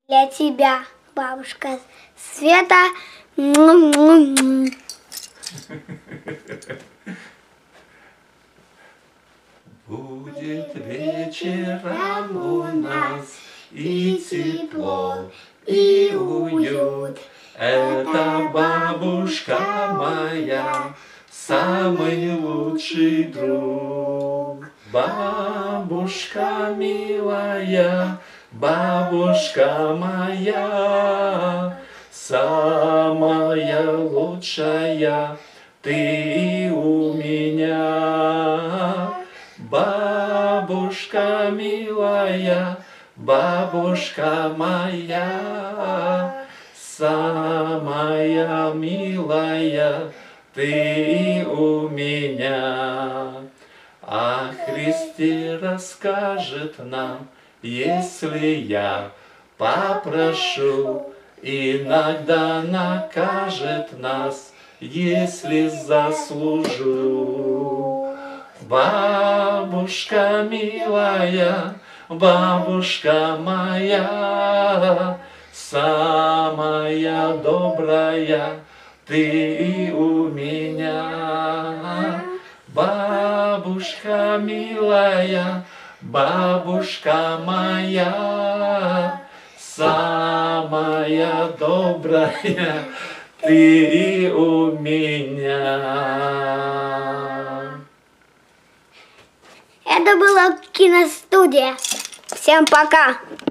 Для тебя, бабушка Света. Будет вечером у нас и тепло, и уют. Это бабушка моя, самый лучший друг. Бабушка милая, бабушка моя, самая лучшая ты у меня. Бабушка милая, бабушка моя, самая милая ты у меня. О Христе расскажет нам, если я попрошу, иногда накажет нас, если заслужу. Бабушка милая, бабушка моя, самая добрая ты у меня. Бабушка милая, бабушка моя, самая добрая ты у меня. Это была киностудия. Всем пока!